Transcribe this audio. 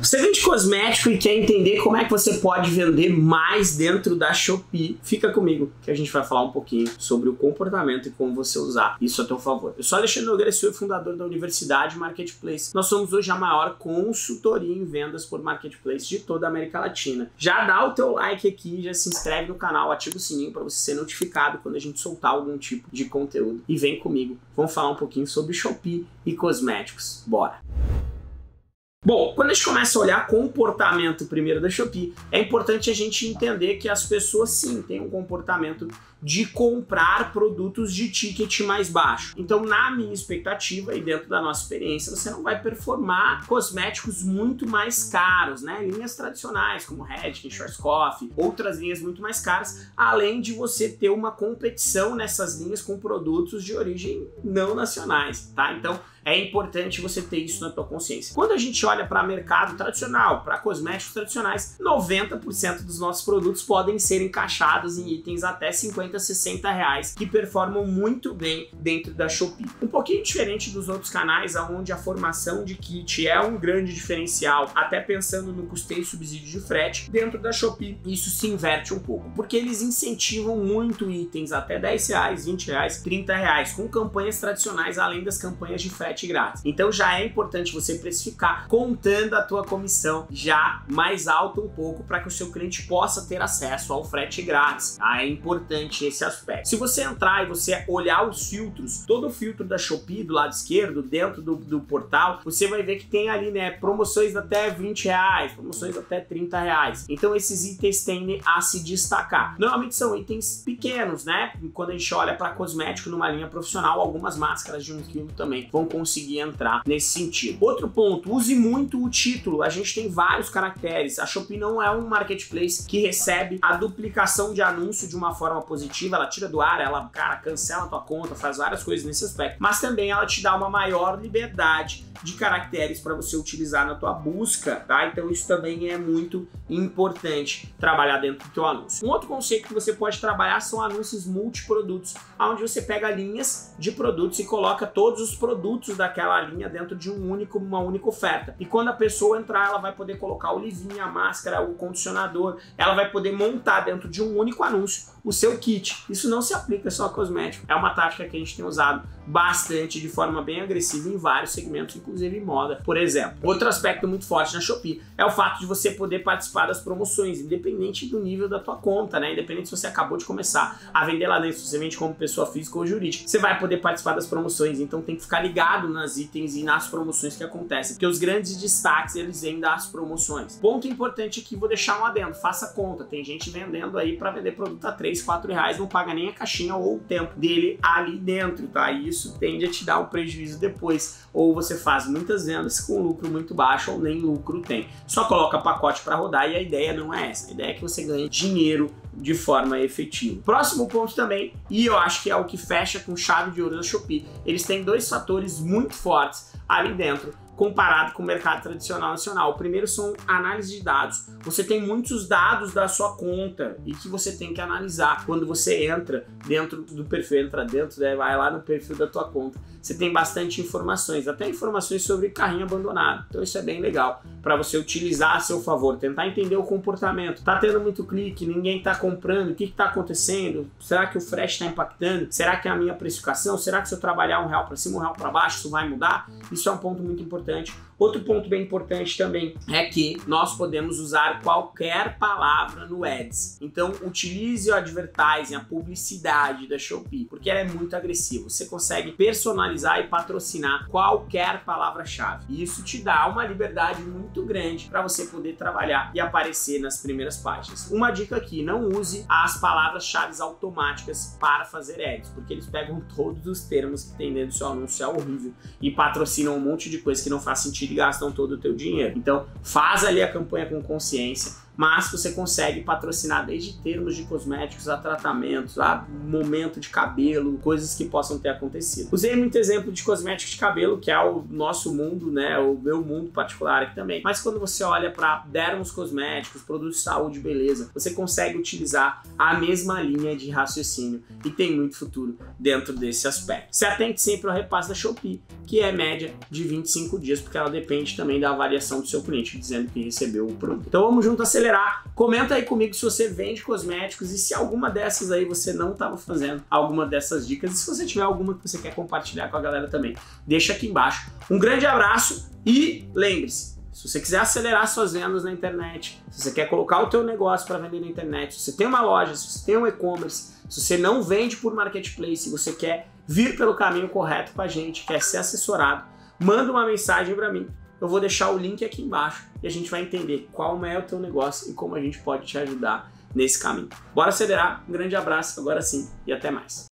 Você vende cosmético e quer entender como é que você pode vender mais dentro da Shopee? Fica comigo que a gente vai falar um pouquinho sobre o comportamento e como você usar isso a teu favor. Eu sou Alexandre Nogueira, sou fundador da Universidade Marketplace. Nós somos hoje a maior consultoria em vendas por Marketplace de toda a América Latina. Já dá o teu like aqui, já se inscreve no canal, ativa o sininho para você ser notificado quando a gente soltar algum tipo de conteúdo. E vem comigo, vamos falar um pouquinho sobre Shopee e cosméticos. Bora! Bom, quando a gente começa a olhar comportamento primeiro da Shopee, é importante a gente entender que as pessoas sim têm um comportamento de comprar produtos de ticket mais baixo. Então, na minha expectativa e dentro da nossa experiência, você não vai performar cosméticos muito mais caros, né? Linhas tradicionais como Redken, Schwarzkopf, outras linhas muito mais caras, além de você ter uma competição nessas linhas com produtos de origem não nacionais, tá? Então, é importante você ter isso na tua consciência. Quando a gente olha para mercado tradicional, para cosméticos tradicionais, 90% dos nossos produtos podem ser encaixados em itens até 50, 60 reais, que performam muito bem dentro da Shopee. Um pouquinho diferente dos outros canais, onde a formação de kit é um grande diferencial, até pensando no custeio e subsídio de frete, dentro da Shopee isso se inverte um pouco, porque eles incentivam muito itens até 10 reais, 20 reais, 30 reais, com campanhas tradicionais, além das campanhas de frete grátis. Então já é importante você precificar contando a tua comissão já mais alta um pouco para que o seu cliente possa ter acesso ao frete grátis. Tá? É importante esse aspecto. Se você entrar e você olhar os filtros, todo o filtro da Shopee do lado esquerdo, dentro do portal, você vai ver que tem ali, né, promoções até 20 reais, promoções até 30 reais. Então esses itens tendem a se destacar. Normalmente são itens pequenos, né? Quando a gente olha para cosmético numa linha profissional, algumas máscaras de 1 kg também vão conseguir entrar nesse sentido. Outro ponto, use muito o título. A gente tem vários caracteres. A Shopee não é um marketplace que recebe a duplicação de anúncio de uma forma positiva, ela tira do ar, ela, cara, cancela a tua conta, faz várias coisas nesse aspecto, mas também ela te dá uma maior liberdade de caracteres para você utilizar na tua busca, tá? Então isso também é muito importante trabalhar dentro do teu anúncio. Um outro conceito que você pode trabalhar são anúncios multiprodutos, onde você pega linhas de produtos e coloca todos os produtos daquela linha dentro de uma única oferta. E quando a pessoa entrar, ela vai poder colocar o livinho, a máscara, o condicionador, ela vai poder montar dentro de um único anúncio o seu kit. Isso não se aplica só a cosmético. É uma tática que a gente tem usado bastante de forma bem agressiva em vários segmentos, inclusive em moda, por exemplo. Outro aspecto muito forte na Shopee é o fato de você poder participar das promoções, independente do nível da tua conta, né? Independente se você acabou de começar a vender lá dentro, se você vende como pessoa física ou jurídica, você vai poder participar das promoções. Então tem que ficar ligado nas itens e nas promoções que acontecem, porque os grandes destaques eles vêm das promoções. Ponto importante aqui, vou deixar um adendo, faça conta. Tem gente vendendo aí para vender produto a 3, 4 reais, não paga nem a caixinha ou o tempo dele ali dentro, tá? E isso tende a te dar um prejuízo depois, ou você faz muitas vendas com lucro muito baixo ou nem lucro tem. Só coloca pacote para rodar e a ideia não é essa, a ideia é que você ganhe dinheiro de forma efetiva. Próximo ponto também, e eu acho que é o que fecha com chave de ouro da Shopee, eles têm dois fatores muito fortes ali dentro, comparado com o mercado tradicional nacional. O primeiro são análise de dados. Você tem muitos dados da sua conta e que você tem que analisar quando você entra dentro do perfil, vai lá no perfil da tua conta. Você tem bastante informações, até informações sobre carrinho abandonado. Então isso é bem legal para você utilizar a seu favor, tentar entender o comportamento. Tá tendo muito clique, ninguém tá comprando, o que tá acontecendo? Será que o frete está impactando? Será que é a minha precificação? Será que se eu trabalhar R$1 para cima, R$1 para baixo, isso vai mudar? Isso é um ponto muito importante. Outro ponto bem importante também é que nós podemos usar qualquer palavra no Ads. Então utilize o advertising, a publicidade da Shopee, porque ela é muito agressiva. Você consegue personalizar e patrocinar qualquer palavra-chave. E isso te dá uma liberdade muito grande para você poder trabalhar e aparecer nas primeiras páginas. Uma dica aqui, não use as palavras-chave automáticas para fazer ads, porque eles pegam todos os termos que tem dentro do seu anúncio, é horrível, e patrocinam um monte de coisa que não faz sentido e gastam todo o teu dinheiro. Então faz ali a campanha com consciência, mas você consegue patrocinar desde termos de cosméticos a tratamentos, a momento de cabelo, coisas que possam ter acontecido. Usei muito exemplo de cosméticos de cabelo, que é o nosso mundo, né, o meu mundo particular aqui também. Mas quando você olha para dermos cosméticos, produtos de saúde, beleza, você consegue utilizar a mesma linha de raciocínio e tem muito futuro dentro desse aspecto. Se atente sempre ao repasse da Shopee, que é média de 25 dias, porque ela depende também da avaliação do seu cliente, dizendo que recebeu o produto. Então vamos junto acelerar. Comenta aí comigo se você vende cosméticos e se alguma dessas aí você não estava fazendo alguma dessas dicas, e se você tiver alguma que você quer compartilhar com a galera também, deixa aqui embaixo. Um grande abraço e lembre-se, se você quiser acelerar suas vendas na internet, se você quer colocar o teu negócio para vender na internet, se você tem uma loja, se você tem um e-commerce, se você não vende por marketplace, se você quer vir pelo caminho correto com a gente, quer ser assessorado, manda uma mensagem para mim. Eu vou deixar o link aqui embaixo e a gente vai entender qual é o teu negócio e como a gente pode te ajudar nesse caminho. Bora acelerar, um grande abraço, agora sim, e até mais.